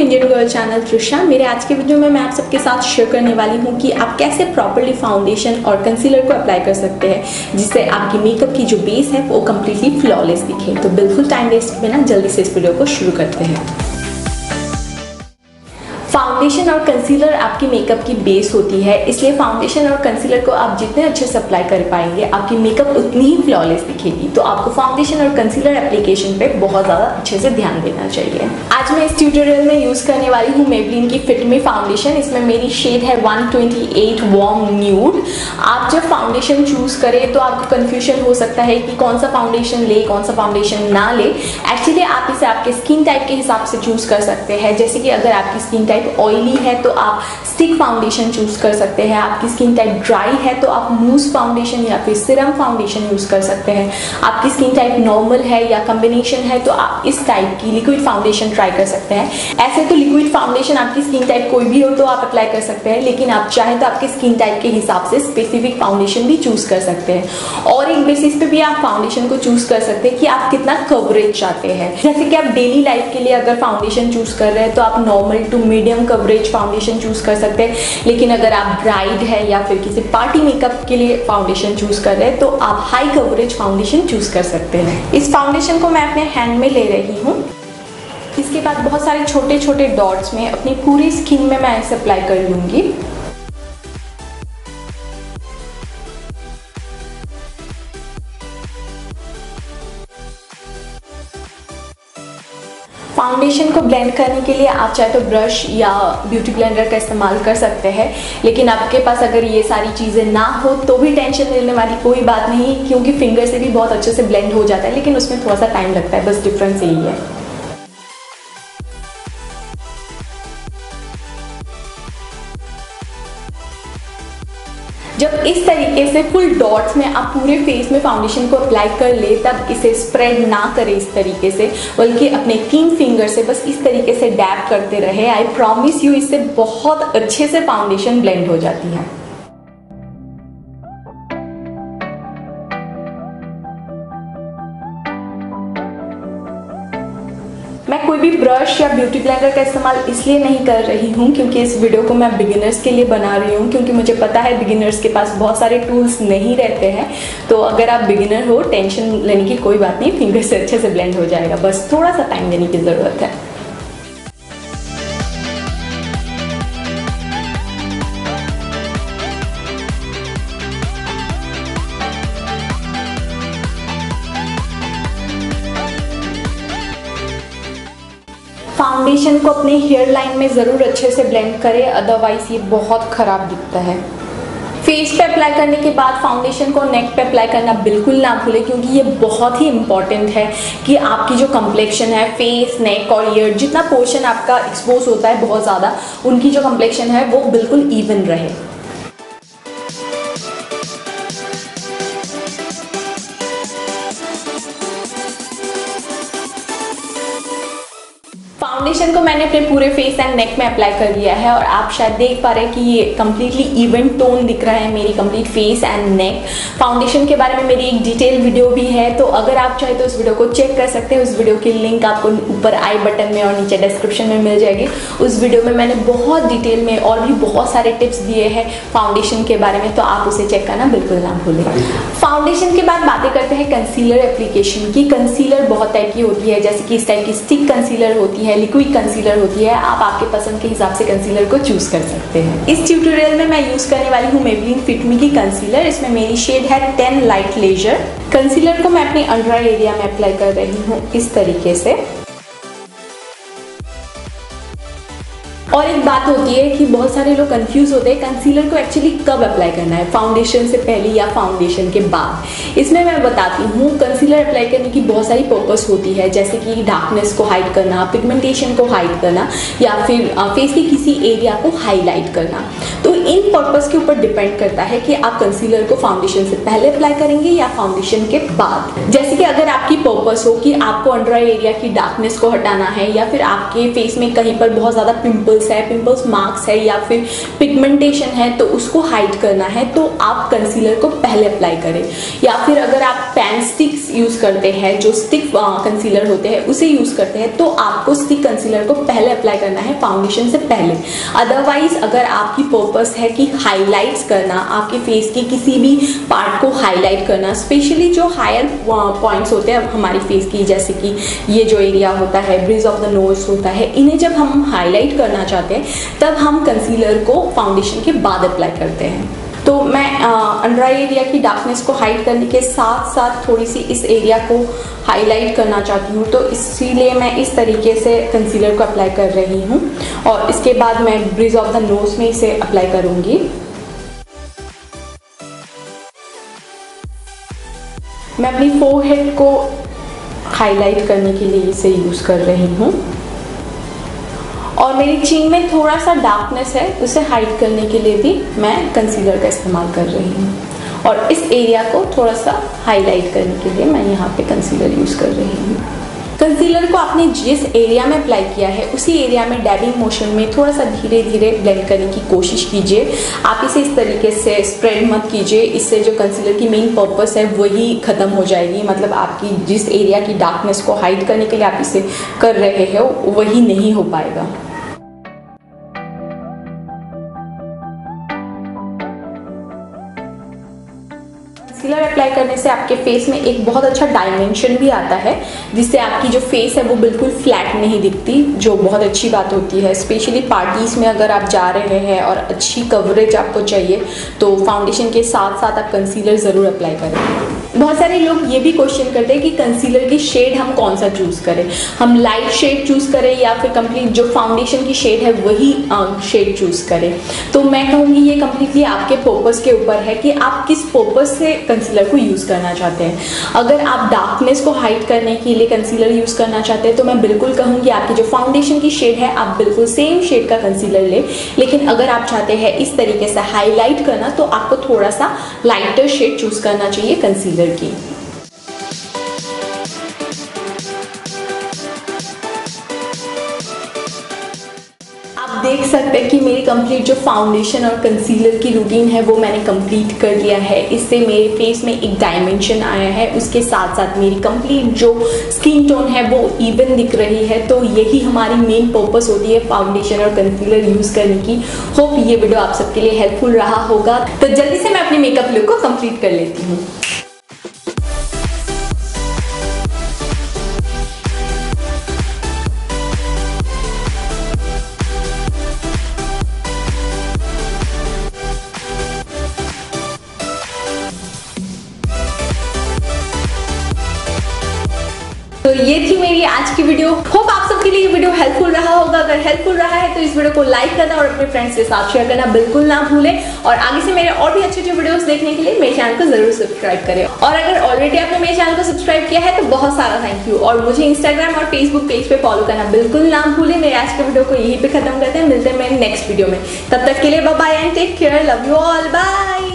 Indian girl channel तृषा। मेरे आज के वीडियो में मैं आप सबके साथ शेयर करने वाली हूँ कि आप कैसे प्रॉपर्ली फाउंडेशन और कंसीलर को अप्लाई कर सकते हैं जिससे आपकी मेकअप की जो बेस है वो कम्प्लीटली फ्लॉलेस दिखे। तो बिल्कुल टाइम वेस्ट बिना जल्दी से इस वीडियो को शुरू करते हैं। फाउंडेशन और कंसीलर आपकी मेकअप की बेस होती है, इसलिए फाउंडेशन और कंसीलर को आप जितने अच्छे से अप्लाई कर पाएंगे आपकी मेकअप उतनी ही फ्लॉलेस दिखेगी। तो आपको फाउंडेशन और कंसीलर एप्लीकेशन पे बहुत ज़्यादा अच्छे से ध्यान देना चाहिए। आज मैं इस ट्यूटोरियल में यूज़ करने वाली हूँ मेबलिन की फिट मी फाउंडेशन। इसमें मेरी शेड है 128 वार्म न्यूड। आप जब फाउंडेशन चूज़ करें तो आपको कन्फ्यूजन हो सकता है कि कौन सा फाउंडेशन ले, कौन सा फाउंडेशन ना ले। एक्चुअली आप इसे आपके स्किन टाइप के हिसाब से चूज़ कर सकते हैं। जैसे कि अगर आपकी स्किन टाइप ऑयली है तो आप स्टिक फाउंडेशन चूज कर सकते हैं। आपकी स्किन टाइप ड्राई है तो आप मूस फाउंडेशन या फिर सिरम फाउंडेशन यूज कर सकते हैं। आपकी स्किन टाइप नॉर्मल है या कॉम्बिनेशन है तो आप इस टाइप की लिक्विड फाउंडेशन ट्राई कर सकते हैं। ऐसे तो लिक्विड फाउंडेशन आपकी स्किन टाइप कोई भी हो तो आप अप्लाई कर सकते हैं, लेकिन आप चाहें तो आपके स्किन टाइप के हिसाब से स्पेसिफिक फाउंडेशन भी चूज कर सकते हैं। और एक बेसिस पे भी आप फाउंडेशन को चूज कर सकते हैं कि आप कितना कवरेज चाहते हैं। जैसे कि आप डेली लाइफ के लिए अगर फाउंडेशन चूज कर रहे हैं तो आप normal to medium coverage foundation choose कर सकते हैं, लेकिन अगर आप ब्राइड है या फिर किसी पार्टी मेकअप के लिए फाउंडेशन चूज कर रहे हैं तो आप हाई कवरेज फाउंडेशन चूज कर सकते हैं। इस फाउंडेशन को मैं अपने हैंड में ले रही हूँ। इसके बाद बहुत सारे छोटे छोटे डॉट्स में अपनी पूरी स्किन में मैं इसे अप्लाई कर लूंगी। फाउंडेशन को ब्लेंड करने के लिए आप चाहे तो ब्रश या ब्यूटी ब्लेंडर का इस्तेमाल कर सकते हैं, लेकिन आपके पास अगर ये सारी चीज़ें ना हो तो भी टेंशन लेने वाली कोई बात नहीं, क्योंकि फिंगर से भी बहुत अच्छे से ब्लेंड हो जाता है, लेकिन उसमें थोड़ा सा टाइम लगता है। बस डिफरेंस यही है। जब इस तरीके से फुल डॉट्स में आप पूरे फेस में फाउंडेशन को अप्लाई कर ले तब इसे स्प्रेड ना करें इस तरीके से, बल्कि अपने 3 फिंगर से बस इस तरीके से डैब करते रहे। आई प्रॉमिस यू इससे बहुत अच्छे से फाउंडेशन ब्लेंड हो जाती है। मैं कोई भी ब्रश या ब्यूटी ब्लेंडर का इस्तेमाल इसलिए नहीं कर रही हूँ क्योंकि इस वीडियो को मैं बिगिनर्स के लिए बना रही हूँ, क्योंकि मुझे पता है बिगिनर्स के पास बहुत सारे टूल्स नहीं रहते हैं। तो अगर आप बिगिनर हो टेंशन लेने की कोई बात नहीं, फिंगर से अच्छे से ब्लेंड हो जाएगा, बस थोड़ा सा टाइम देने की ज़रूरत है। फाउंडेशन को अपने हेयर लाइन में ज़रूर अच्छे से ब्लेंड करें, अदरवाइज ये बहुत ख़राब दिखता है। फेस पे अप्लाई करने के बाद फाउंडेशन को नेक पे अप्लाई करना बिल्कुल ना भूलें, क्योंकि ये बहुत ही इंपॉर्टेंट है कि आपकी जो कम्प्लेक्शन है फेस, नेक और ईयर, जितना पोर्शन आपका एक्सपोज होता है बहुत ज़्यादा, उनकी जो कम्प्लेक्शन है वो बिल्कुल इवन रहे। फाउंडेशन को मैंने अपने पूरे फेस एंड नेक में अप्लाई कर लिया है और आप शायद देख पा रहे हैं कि ये कम्प्लीटली इवन टोन दिख रहा है मेरी complete face and neck. Foundation के बारे में मेरी एक डिटेल वीडियो भी है, तो अगर आप चाहे तो उस वीडियो को चेक कर सकते हैं। उस वीडियो की लिंक आपको ऊपर आई बटन में और नीचे डिस्क्रिप्शन में मिल जाएगी। उस वीडियो में मैंने बहुत डिटेल में और भी बहुत सारे टिप्स दिए हैं फाउंडेशन के बारे में, तो आप उसे चेक करना बिल्कुल ना भूलें। फाउंडेशन के बाद बातें करते हैं कंसीलर एप्लीकेशन की। कंसीलर बहुत टाइप की होती है, जैसे कि इस टाइप की स्टिक कंसीलर होती है, लिक्विड कंसीलर होती है। आप आपके पसंद के हिसाब से कंसीलर को चूज कर सकते हैं। इस ट्यूटोरियल में मैं यूज करने वाली हूँ मेबलिन फिट मी की कंसीलर। इसमें मेरी शेड है 10 लाइट लेजर। कंसीलर को मैं अपने अंडर आई एरिया में अप्लाई कर रही हूँ इस तरीके से। और एक बात होती है कि बहुत सारे लोग कंफ्यूज होते हैं कंसीलर को एक्चुअली कब अप्लाई करना है, फाउंडेशन से पहले या फाउंडेशन के बाद। इसमें मैं बताती हूँ कंसीलर अप्लाई करने की बहुत सारी पर्पस होती है, जैसे कि डार्कनेस को हाइड करना, पिगमेंटेशन को हाइड करना, या फिर फेस के किसी एरिया को हाईलाइट करना। तो इन पर्पस के ऊपर डिपेंड करता है कि आप कंसीलर को फाउंडेशन से पहले अप्लाई करेंगे या फाउंडेशन के बाद। जैसे कि अगर आपकी पर्पस हो कि आपको अंडर आई एरिया की डार्कनेस को हटाना है, या फिर आपके फेस में कहीं पर बहुत ज़्यादा पिंपल्स है, पिंपल्स मार्क्स है, या फिर पिगमेंटेशन है, तो उसको हाइड करना है, तो आप कंसीलर को पहले अप्लाई करें। या फिर अगर आप पेन स्टिक्स यूज़ करते हैं, जो स्टिक कंसीलर होते हैं उसे यूज़ करते हैं, तो आपको स्टिक कंसीलर को पहले अप्लाई करना है फाउंडेशन से पहले। अदरवाइज अगर आपकी पर्पस है कि हाईलाइट्स करना, आपके फेस के किसी भी पार्ट को हाईलाइट करना, स्पेशली जो हायर पॉइंट्स होते हैं हमारी फेस की, जैसे कि ये जो एरिया होता है, ब्रिज ऑफ द नोज होता है, इन्हें जब हम हाईलाइट करना चाहते हैं तब हम कंसीलर को फाउंडेशन के बाद अप्लाई करते हैं। तो मैं अंडर आई एरिया की डार्कनेस को हाइड करने के साथ साथ थोड़ी सी इस एरिया को हाईलाइट करना चाहती हूँ, तो इसीलिए मैं इस तरीके से कंसीलर को अप्लाई कर रही हूँ। और इसके बाद मैं ब्रिज ऑफ द नोज में इसे अप्लाई करूँगी। मैं अपनी फोरहेड को हाईलाइट करने के लिए इसे यूज़ कर रही हूँ, और मेरी चीन में थोड़ा सा डार्कनेस है, उसे हाइड करने के लिए भी मैं कंसीलर का इस्तेमाल कर रही हूँ। और इस एरिया को थोड़ा सा हाईलाइट करने के लिए मैं यहाँ पे कंसीलर यूज़ कर रही हूँ। कंसीलर को आपने जिस एरिया में अप्लाई किया है उसी एरिया में डैबिंग मोशन में थोड़ा सा धीरे धीरे ब्लेंड करने की कोशिश कीजिए। आप इसे इस तरीके से स्प्रेड मत कीजिए, इससे जो कंसीलर की मेन पर्पस है वही ख़त्म हो जाएगी। मतलब आपकी जिस एरिया की डार्कनेस को हाइड करने के लिए आप इसे कर रहे हो वही नहीं हो पाएगा। कंसीलर अप्लाई करने से आपके फेस में एक बहुत अच्छा डायमेंशन भी आता है, जिससे आपकी जो फेस है वो बिल्कुल फ्लैट नहीं दिखती, जो बहुत अच्छी बात होती है। स्पेशली पार्टीज़ में अगर आप जा रहे हैं और अच्छी कवरेज आपको चाहिए तो फाउंडेशन के साथ साथ आप कंसीलर ज़रूर अप्लाई करें। बहुत सारे लोग ये भी क्वेश्चन करते हैं कि कंसीलर की शेड हम कौन सा चूज़ करें, हम लाइट शेड चूज़ करें या फिर कंप्लीट जो फाउंडेशन की शेड है वही शेड चूज़ करें। तो मैं कहूँगी ये कम्प्लीटली आपके पर्पस के ऊपर है कि आप किस पर्पस से कंसीलर को यूज़ करना चाहते हैं। अगर आप डार्कनेस को हाइड करने के लिए कंसीलर यूज़ करना चाहते हैं तो मैं बिल्कुल कहूँगी आपकी जो फाउंडेशन की शेड है आप बिल्कुल सेम शेड का कंसीलर लें। लेकिन अगर आप चाहते हैं इस तरीके से हाईलाइट करना तो आपको थोड़ा सा लाइटर शेड चूज़ करना चाहिए कंसीलर की। आप देख सकते हैं कि मेरी कंप्लीट जो फाउंडेशन और कंसीलर की रूटीन है वो मैंने कंप्लीट कर लिया है। इससे मेरे फेस में एक डायमेंशन आया है, उसके साथ साथ मेरी कंप्लीट जो स्किन टोन है वो इवन दिख रही है। तो यही हमारी मेन पर्पस होती है फाउंडेशन और कंसीलर यूज़ करने की। होप ये वीडियो आप सबके लिए हेल्पफुल रहा होगा। तो जल्दी से मैं अपनी मेकअप लुक को कंप्लीट कर लेती हूँ। तो ये थी मेरी आज की वीडियो। होप आप सबके लिए ये वीडियो हेल्पफुल रहा होगा। अगर हेल्पफुल रहा है तो इस वीडियो को लाइक करना और अपने फ्रेंड्स के साथ शेयर करना बिल्कुल ना भूलें। और आगे से मेरे और भी अच्छे अच्छे वीडियोस देखने के लिए मेरे चैनल को जरूर सब्सक्राइब करें। और अगर ऑलरेडी आपने मेरे चैनल को सब्सक्राइब किया है तो बहुत सारा थैंक यू। और मुझे इंस्टाग्राम और फेसबुक पेज पे फॉलो करना बिल्कुल ना भूलें। मेरे आज के वीडियो को यहीं पे खत्म करते हैं। मिलते हैं मेरे नेक्स्ट वीडियो में। तब तक के लिए bye bye and take care. Love you all. Bye.